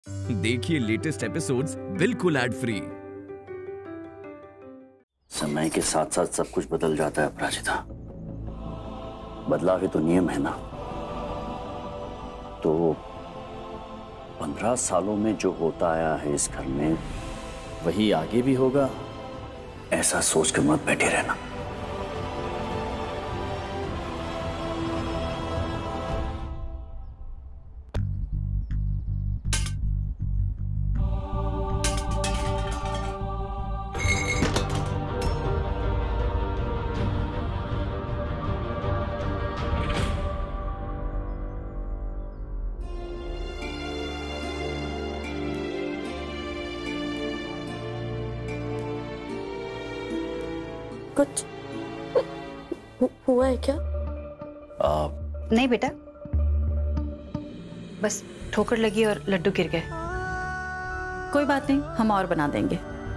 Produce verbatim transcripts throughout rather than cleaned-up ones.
देखिए latest episodes बिल्कुल ad free. समय के साथ साथ सब कुछ बदल जाता है अपराजिता। बदलाव ही तो नियम है ना। तो पंद्रह सालों में जो होता आया है इस घर में वही आगे भी होगा, ऐसा सोच के मत बैठे रहना। कुछ हुआ है क्या? आ, नहीं बेटा, बस ठोकर लगी और लड्डू गिर गए। कोई बात नहीं, हम और बना देंगे।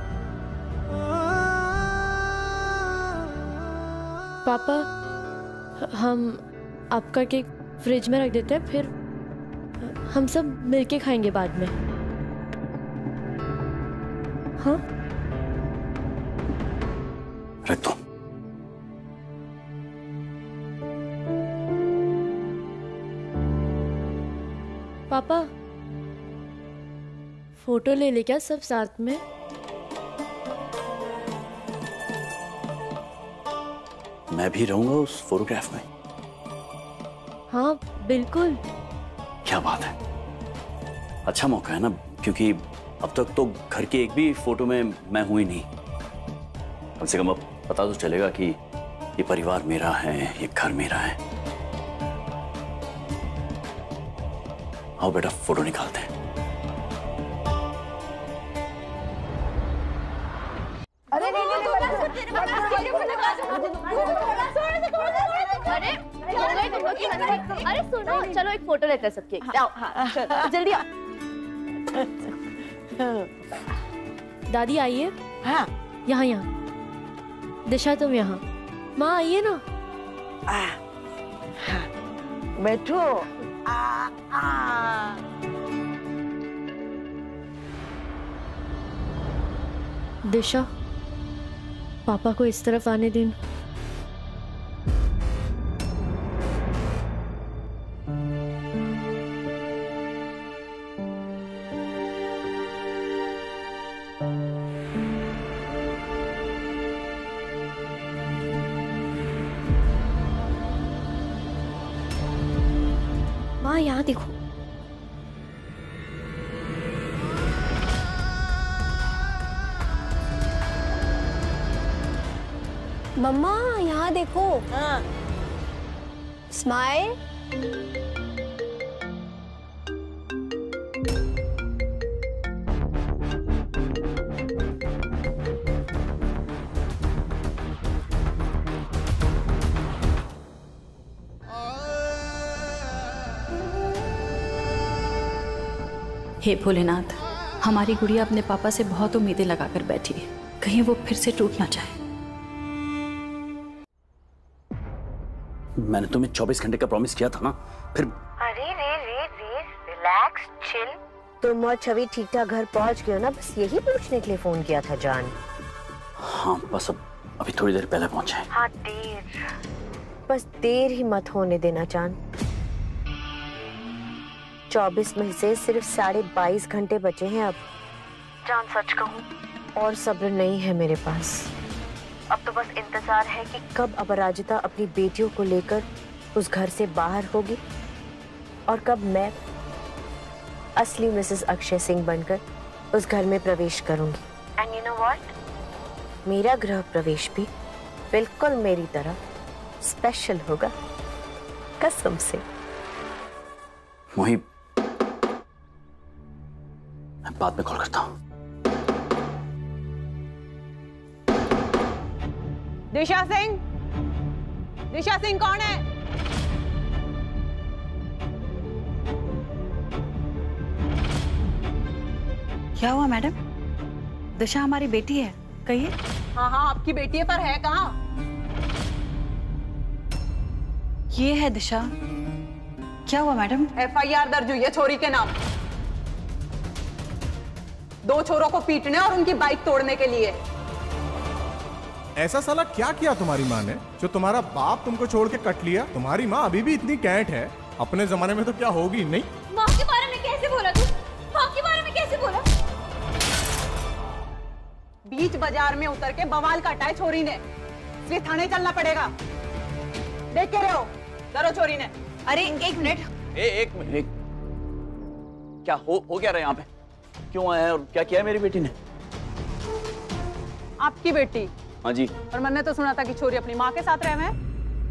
पापा, हम आपका केक फ्रिज में रख देते हैं, फिर हम सब मिलके खाएंगे बाद में। हाँ, रख दो। पापा, फोटो ले ले क्या सब साथ में? मैं भी रहूंगा उस फोटोग्राफ में। हाँ बिल्कुल। क्या बात है, अच्छा मौका है ना, क्योंकि अब तक तो घर की एक भी फोटो में मैं हूं ही नहीं। कम से कम अब पता तो चलेगा कि ये परिवार मेरा है, ये घर मेरा है। आओ बेटा, फोटो निकालते हैं। अरे नहीं नहीं अरे सुनो, चलो एक फोटो लेते हैं सबके। आओ, हाँ, जल्दी आओ। दादी आइए। हाँ, यहाँ यहाँ। दिशा तुम यहाँ। माँ आइए ना। बैठो। आ, आ। दिशा, पापा को इस तरफ आने दें। माँ यहाँ देखो। मम्मा यहाँ देखो। हाँ। स्माइल। हे भोलेनाथ, हमारी गुड़िया अपने पापा से बहुत उम्मीदें लगाकर बैठी है, कहीं वो फिर से टूट ना जाए। मैंने तुम्हें चौबीस घंटे का प्रॉमिस किया था ना, फिर। अरे रे रे रे, रिलैक्स, चिल। तुम और छवि ठीक ठाक घर पहुंच गए हो ना? बस यही पूछने के लिए फोन किया था जान। हाँ बस अब अभी थोड़ी देर पहले पहुंचे। हाँ देर, बस देर ही मत होने देना जान। चौबीस में से सिर्फ साढ़े बाईस घंटे बचे हैं अब। जान सच कहूँ, और सब्र नहीं है मेरे पास। अब तो बस इंतजार है कि कब अपराजिता अपनी बेटियों को लेकर उस घर से बाहर होगी और कब मैं असली मिसेस अक्षय सिंह बनकर उस घर में प्रवेश करूंगी। एंड यू नो व्हाट, मेरा गृह प्रवेश भी बिल्कुल मेरी तरह स्पेशल होगा, कसम से। मोही, मैं बाद में कॉल करता हूँ। दिशा सिंह, दिशा सिंह कौन है? क्या हुआ मैडम? दिशा हमारी बेटी है, कहिए। हाँ हाँ, आपकी बेटी है, पर है कहाँ? ये है दिशा। क्या हुआ मैडम? एफ आई आर दर्ज हुई है छोरी के नाम। दो छोरों को पीटने और उनकी बाइक तोड़ने के लिए। ऐसा साला क्या किया तुम्हारी माँ ने जो तुम्हारा बाप तुमको छोड़ के कट लिया? तुम्हारी माँ अभी भी इतनी कैंट है, अपने जमाने में तो क्या होगी नहीं? माँ के बारे में कैसे बोला तू? माँ के बारे में कैसे बोला? बीच बाजार में उतर के बवाल काटा है छोरी ने, इसलिए थाने चलना पड़ेगा। देख के रहे हो डरो छोरी ने। अरे एक मिनट। ए, एक मिनट, क्या हो हो क्या रहा है यहाँ पे? क्यों आया है और क्या किया है मेरी बेटी ने? आपकी बेटी? हाँ जी। और मैंने तो सुना था कि छोरी अपनी माँ के साथ रहे हैं।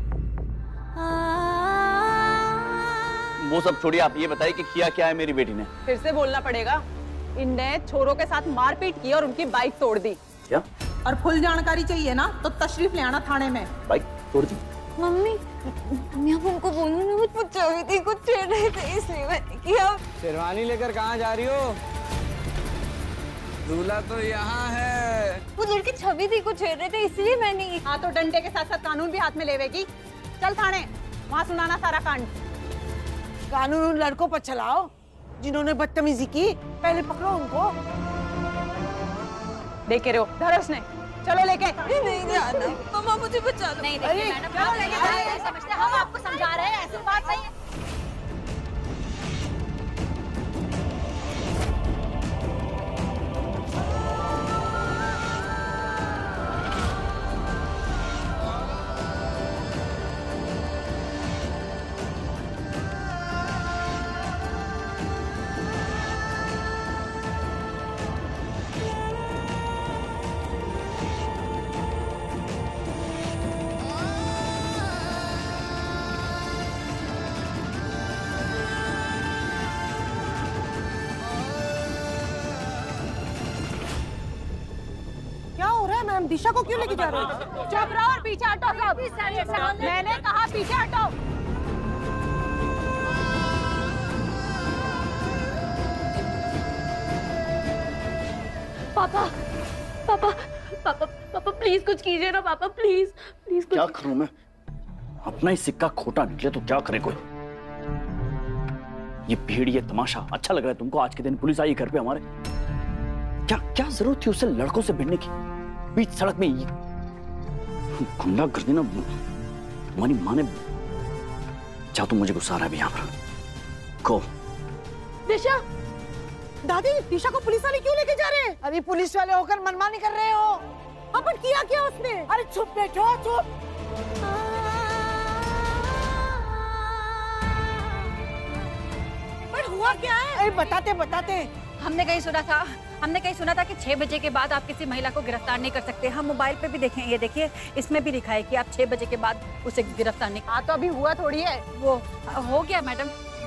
वो सब छोड़िए, आप ये बताइए कि किया क्या है मेरी बेटी ने? फिर से बोलना पड़ेगा। इनने छोरों के साथ मारपीट की और उनकी बाइक तोड़ दी। क्या? और फुल जानकारी चाहिए ना तो तशरीफ ले आना थाने में। बाइक तोड़ दी? मम्मी, मम्मी आप उनको बोलो ना, मुझ पर चढ़ी थी, कुछ छेड़ रहे थे इसलिए मैंने किया। शेरवानी लेकर कहाँ जा रही हो? दूल्हा तो यहाँ है। वो लड़की छवि थी, कुछ छेड़ रहे थे इसलिए मैंने। हाँ तो डंडे के साथ साथ कानून भी हाथ में लेवेगी। चल थाने, वहाँ सुनाना सारा कांड। कानून उन लड़कों पर चलाओ जिन्होंने बदतमीजी की, पहले पकड़ो उनको। देख रहे हो धरस ने, चलो लेके। नहीं जाना मम्मा, मुझे बचा लो। नहीं देखिए मैडम, चलो लेके समझते, हम आपको समझा रहे हैं, ऐसी बात नहीं है। मैम दिशा को क्यों लेके जा रहे हो? चुप रहो और पीछे हटो सब। मैंने कहा पीछे हटो। पापा पापा पापा पापा प्लीज कुछ कीजिए ना पापा, प्लीज प्लीज। क्या करूं मैं? अपना ही सिक्का खोटा निकले तो क्या करे कोई? ये भीड़, ये तमाशा अच्छा लग रहा है तुमको? आज के दिन पुलिस आई घर पे हमारे। क्या क्या जरूरत थी उसे लड़कों से भिड़ने की बीच सड़क में? ये गुंडागर्दी ना तुम्हारी माँ ने। जा तुम, मुझे गुस्सा आ रहा है अभी यहाँ पर। को दिशा, दादी दिशा को पुलिस वाले क्यों लेके जा रहे हैं? अरे पुलिस वाले होकर मनमानी कर रहे हो। अपन किया क्या उसने? अरे चुप बैठो, चुप। पर हुआ क्या है? अरे बताते बताते। हमने कहीं सुना था हमने कहीं सुना था कि छह बजे के बाद आप किसी महिला को गिरफ्तार नहीं कर सकते। हम मोबाइल पे भी देखें, ये देखिए इसमें भी लिखा है कि आप छह बजे के बाद उसे गिरफ्तार नहीं। हाँ तो अभी हुआ थोड़ी है। वो हो गया मैडम।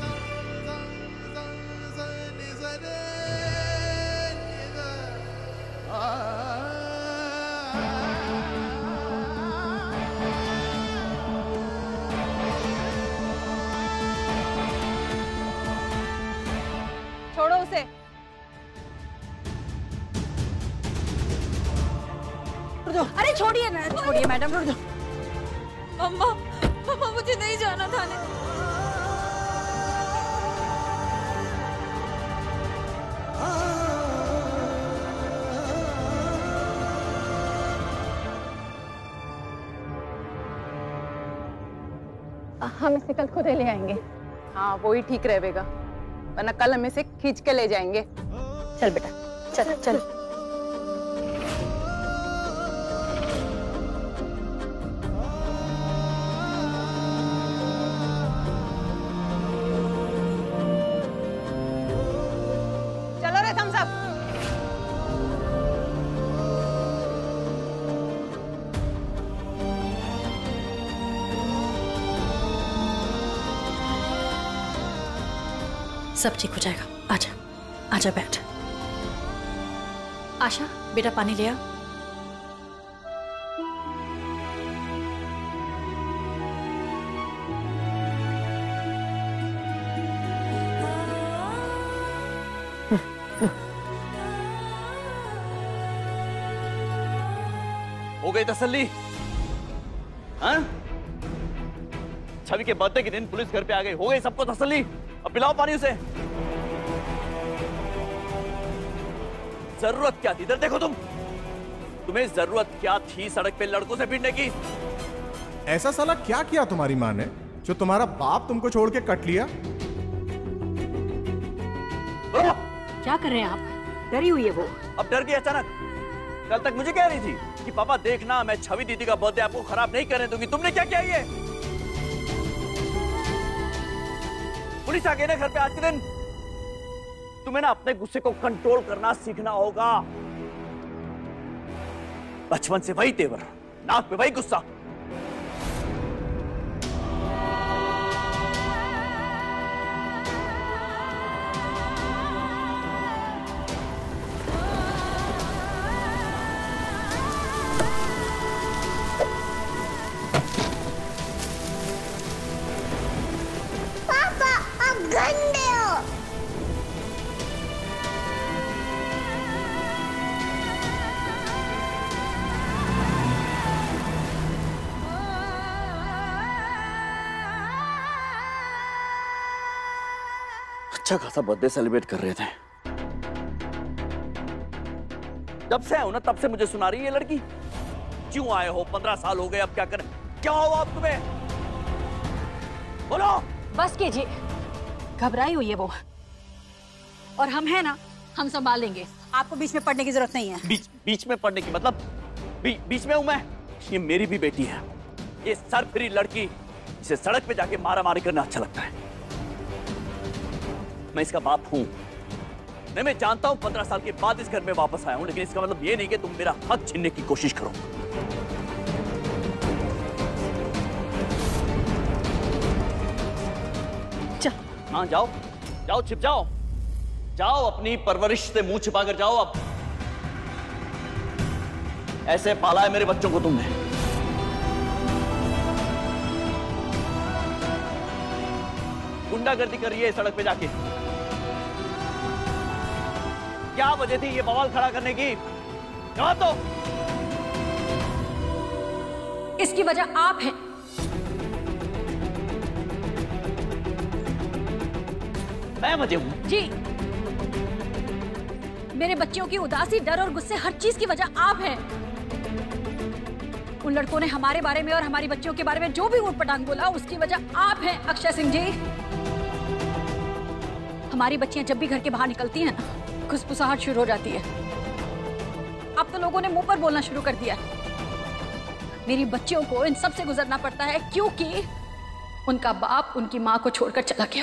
छोड़ो उसे। अरे छोड़िए ना, छोड़िए मैडम। मम्मा मम्मा मुझे नहीं जाना थाने। हम इसे कल खुद ही ले आएंगे। हाँ वो ही ठीक रहेगा, वरना कल हम इसे खींच के ले जाएंगे। चल बेटा चल चल। चलो रे थम्स अप। सब ठीक हो जाएगा। आजा आजा बैठ। आशा बेटा पानी ले आ। हो गई तसल्ली? हाँ? छवि के बर्थडे के दिन पुलिस घर पे आ गई, हो गई सबको तसल्ली? अब पिलाओ पानी उसे। जरूरत क्या थी? इधर देखो तुम, तुम्हें जरूरत क्या थी सड़क पे लड़कों से भिड़ने की? ऐसा साला क्या किया तुम्हारी माँ ने जो तुम्हारा बाप तुमको छोड़ के कट लिया? क्या कर रहे हैं आप? डरी हुई है वो। अब डर गई अचानक? कल तक मुझे कह रही थी कि पापा देखना, मैं छवि दीदी का बर्थडे आपको खराब नहीं करने दूंगी। तुमने क्या किया? ये पुलिस आ गई ना घर पे आज के दिन। तुम्हें ना अपने गुस्से को कंट्रोल करना सीखना होगा। बचपन से वही तेवर, नाक पे वही गुस्सा। पापा आप गंदे हो। अच्छा खासा बर्थडे सेलिब्रेट कर रहे थे। जब से आए हो ना तब से मुझे सुना रही है ये लड़की। क्यों आए हो? पंद्रह साल हो गए, अब क्या करें? क्या हो आप तुम्हें? बोलो। बस कीजिए, घबराई हुई है वो। और हम हैं ना, हम संभाल लेंगे। आपको बीच में पड़ने की जरूरत नहीं है। बीच बीच में पड़ने की मतलब? बी, बीच में हूं मैं? ये मेरी भी बेटी है। ये सरफिरी लड़की, इसे सड़क पे जाके मारा मारी करना अच्छा लगता है। मैं इसका बाप हूं। नहीं, मैं जानता हूं पंद्रह साल के बाद इस घर में वापस आया हूं, लेकिन इसका मतलब ये नहीं कि तुम मेरा हक छीनने की कोशिश करो। चल। हाँ जाओ, जाओ छिप जाओ, जाओ अपनी परवरिश से मुंह छिपा कर जाओ। अब ऐसे पाला है मेरे बच्चों को तुमने। गुंडागर्दी कर रही है सड़क पे जाके। क्या वजह थी ये बवाल खड़ा करने की? जवाब दो। इसकी वजह आप हैं। मैं वजह हूं? जी। मेरे बच्चों की उदासी, डर और गुस्से, हर चीज की वजह आप हैं। उन लड़कों ने हमारे बारे में और हमारी बच्चियों के बारे में जो भी ऊट-पटांग बोला, उसकी वजह आप हैं अक्षय सिंह जी। हमारी बच्चियां जब भी घर के बाहर निकलती हैं ना, खुसफुसाहट शुरू हो जाती है। अब तो लोगों ने मुंह पर बोलना शुरू कर दिया है। मेरी बच्चियों को इन सब से गुजरना पड़ता है क्योंकि उनका बाप उनकी मां को छोड़कर चला गया।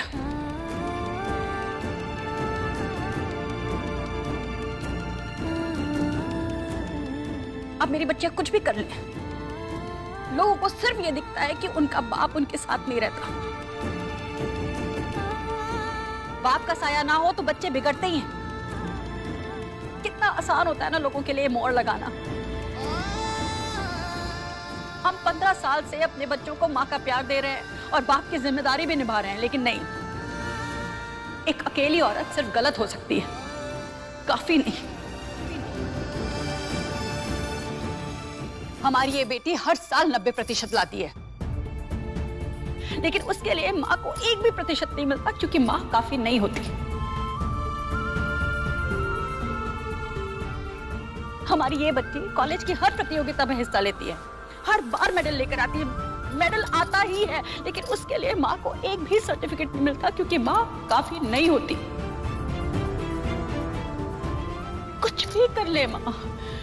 अब मेरी बच्चियां कुछ भी कर लें, लोगों को सिर्फ ये दिखता है कि उनका बाप उनके साथ नहीं रहता। बाप का साया ना हो तो बच्चे बिगड़ते ही हैं। कितना आसान होता है ना लोगों के लिए मोड़ लगाना। हम पंद्रह साल से अपने बच्चों को माँ का प्यार दे रहे हैं और बाप की जिम्मेदारी भी निभा रहे हैं, लेकिन नहीं, एक अकेली औरत सिर्फ गलत हो सकती है, काफी नहीं। हमारी ये बेटी हर साल नब्बे प्रतिशत लाती है, लेकिन उसके लिए माँ को एक भी प्रतिशत नहीं मिलता क्योंकि माँ काफी नहीं होती। हमारी ये बच्ची कॉलेज की हर प्रतियोगिता में हिस्सा लेती है, हर बार मेडल लेकर आती है, मेडल आता ही है, लेकिन उसके लिए माँ को एक भी सर्टिफिकेट नहीं मिलता क्योंकि माँ काफी नहीं होती। कुछ भी कर ले माँ,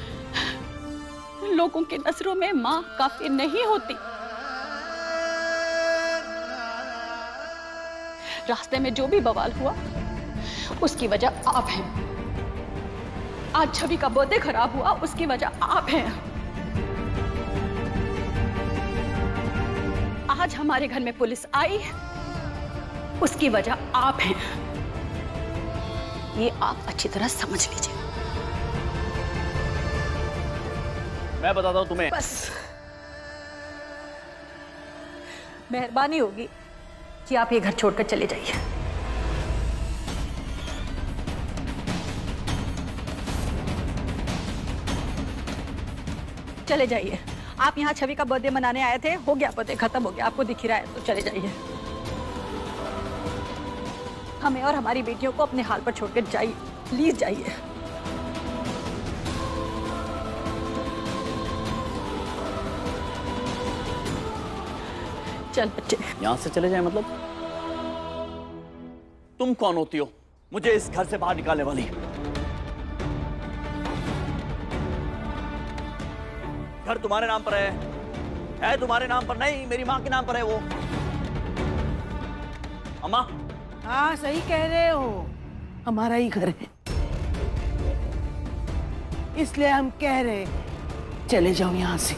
लोगों की नजरों में माँ काफी नहीं होती। रास्ते में जो भी बवाल हुआ उसकी वजह आप हैं। आज छवि का बर्थडे खराब हुआ, उसकी वजह आप हैं। आज हमारे घर में पुलिस आई, उसकी वजह आप हैं। ये आप अच्छी तरह समझ लीजिए। मैं बताता हूं तुम्हें। बस मेहरबानी होगी कि आप ये घर छोड़कर चले जाइए। चले जाइए। आप यहाँ छवि का बर्थडे मनाने आए थे, हो गया बर्थडे, खत्म हो गया, आपको दिख ही रहा है, तो चले जाइए। हमें और हमारी बेटियों को अपने हाल पर छोड़कर जाइए, प्लीज जाइए। चल बच्चे। यहाँ से चले जाए मतलब? तुम कौन होती हो मुझे इस घर से बाहर निकालने वाली? घर तुम्हारे नाम पर है, है तुम्हारे नाम पर नहीं, मेरी माँ के नाम पर है वो। अम्मा। हाँ सही कह रहे हो, हमारा ही घर है, इसलिए हम कह रहे चले जाओ यहाँ से।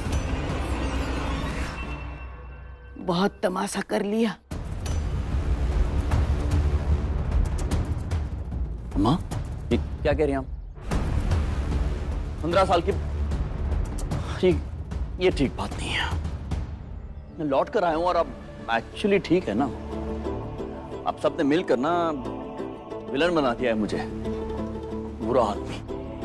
बहुत तमाशा कर लिया। अम्मा ये क्या कह रही हैं आप? पंद्रह साल की ये, ये ठीक बात नहीं है। मैं लौट कर आया हूं और अब एक्चुअली ठीक है ना। अब सबने मिलकर ना विलन बना दिया है मुझे, बुरा आदमी।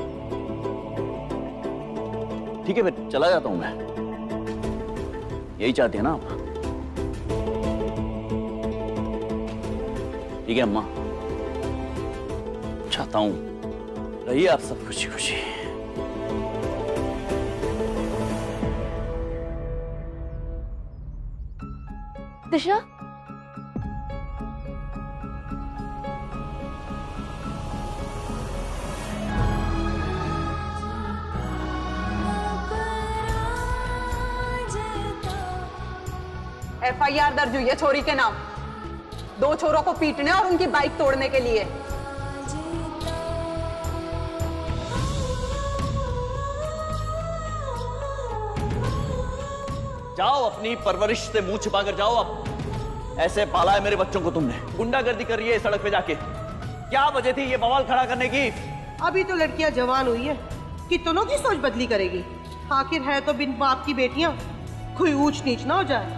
ठीक है फिर चला जाता हूं मैं, यही चाहती है ना आप? ठीक है अम्मा, चाहता हूं रहिए आप सब खुशी खुशी। दिशा, एफ आई आर दर्ज हुई है छोरी के नाम, दो छोरों को पीटने और उनकी बाइक तोड़ने के लिए। जाओ अपनी परवरिश से मुंह छिपाकर जाओ। अब ऐसे पाला है मेरे बच्चों को तुमने, गुंडागर्दी कर रही है सड़क पे जाके। क्या वजह थी ये बवाल खड़ा करने की? अभी तो लड़कियां जवान हुई है, कितनों की सोच बदली करेगी। आखिर है तो बिन बाप की बेटियां, कोई ऊंच नीच ना हो जाए।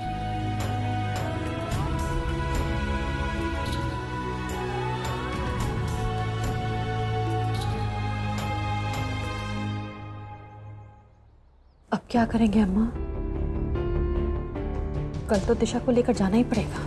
अब क्या करेंगे अम्मा? कल तो दिशा को लेकर जाना ही पड़ेगा।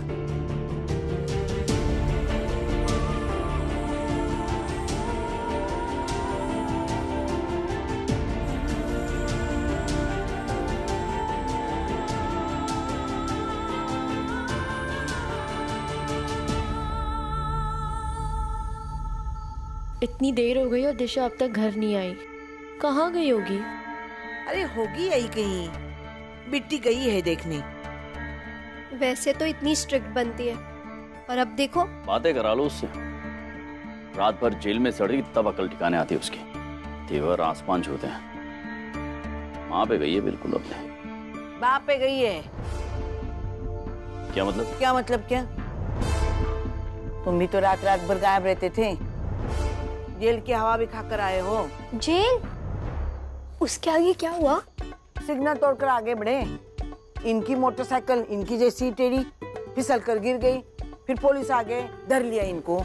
इतनी देर हो गई और दिशा अब तक घर नहीं आई। कहाँ गई होगी? अरे होगी यही कहीं, बिट्टी गई है देखने। वैसे तो इतनी स्ट्रिक्ट बनती है, और अब देखो। बातें करा लो उससे, रात भर जेल में सड़ी तब अकल ठिकाने आती है उसकी। तेवर आसमान छूते हैं। माँ पे गई है बिल्कुल अपने। बाप पे गई है। क्या मतलब? क्या मतलब क्या? तुम भी तो रात रात भर गायब रहते थे, जेल की हवा भी खाकर आए हो। जेल? उसके आगे क्या हुआ? सिग्नल तोड़कर आगे बढ़े, इनकी मोटरसाइकिल इनकी जैसी टेढ़ी फिसल कर गिर गई, फिर पुलिस आ गए, धर लिया इनको।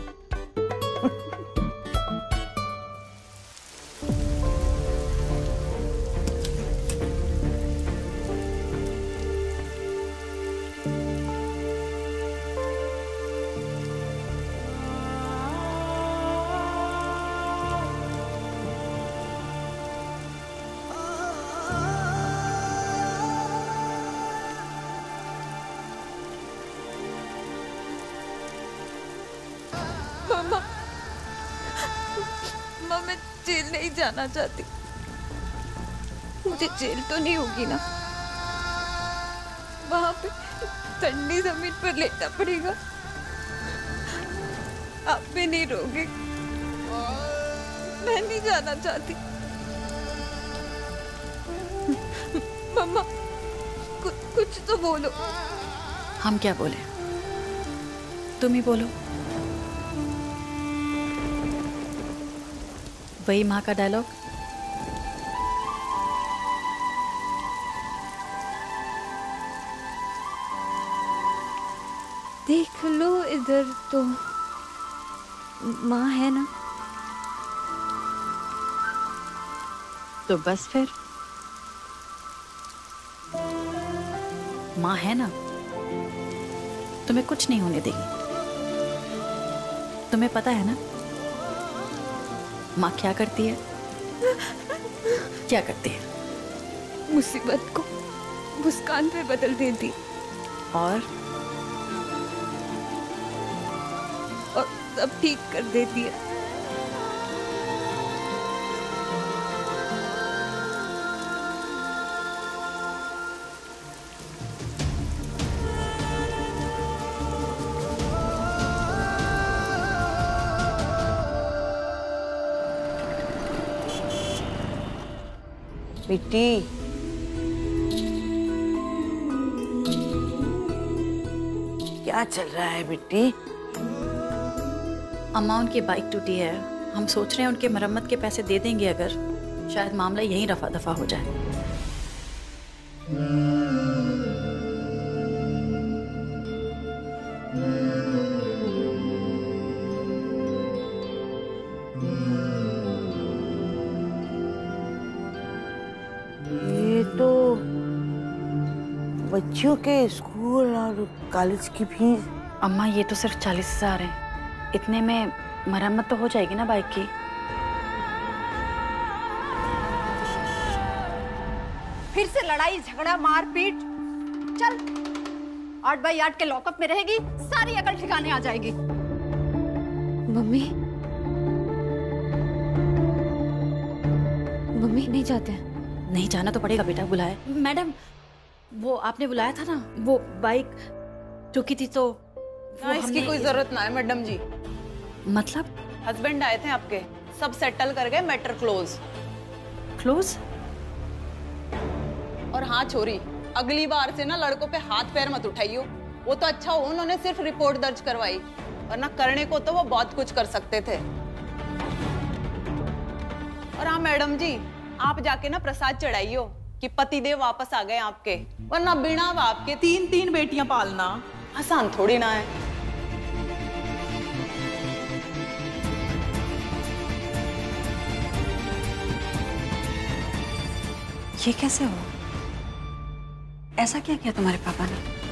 मामा, मामा मैं जेल नहीं जाना चाहती। मुझे जेल तो नहीं होगी ना? वहां पे ठंडी जमीन पर लेटना पड़ेगा। आप भी नहीं रोगे? मैं नहीं जाना चाहती। मामा कुछ कुछ तो बोलो। हम क्या बोले? तुम ही बोलो। वही माँ का डायलॉग। देख लो इधर तो माँ है ना? तो बस फिर माँ है ना, तुम्हें कुछ नहीं होने देगी। तुम्हें पता है ना माँ क्या करती है? क्या करती है? मुसीबत को मुस्कान पे बदल देती। और और सब ठीक कर देती है। मिट्टी, क्या चल रहा है मिट्टी? अम्मा, उनकी बाइक टूटी है। हम सोच रहे हैं उनके मरम्मत के पैसे दे देंगे अगर, शायद मामला यहीं रफा दफा हो जाए। ये तो बच्चियों के स्कूल और कॉलेज की फीस। अम्मा, ये तो सिर्फ चालीस हजार है। इतने में मरम्मत तो हो जाएगी ना बाइक की। फिर से लड़ाई झगड़ा मारपीट। चल, आठ बाई आठ के लॉकअप में रहेगी, सारी अकल ठिकाने आ जाएगी। मम्मी मम्मी नहीं जाते हैं। नहीं जाना तो पड़ेगा बेटा, बुलाए। मैडम, वो आपने बुलाया था ना, वो बाइक टूकी थी तो ना, इसकी कोई जरूरत ना है मैडम जी। मतलब? हस्बैंड आए थे आपके, सब सेटल कर गए, मैटर क्लोज। क्लोज? और हाँ छोरी, अगली बार से ना लड़कों पे हाथ पैर मत उठाइयो। वो तो अच्छा हो उन्होंने सिर्फ रिपोर्ट दर्ज करवाई, वरना करने को तो वो बहुत कुछ कर सकते थे। और हाँ मैडम जी, आप जाके ना प्रसाद चढ़ाइयो कि पतिदेव वापस आ गए आपके, वरना बिना बाप के तीन तीन बेटियां पालना आसान थोड़ी ना है। ये कैसे हो? ऐसा क्या किया तुम्हारे पापा ने?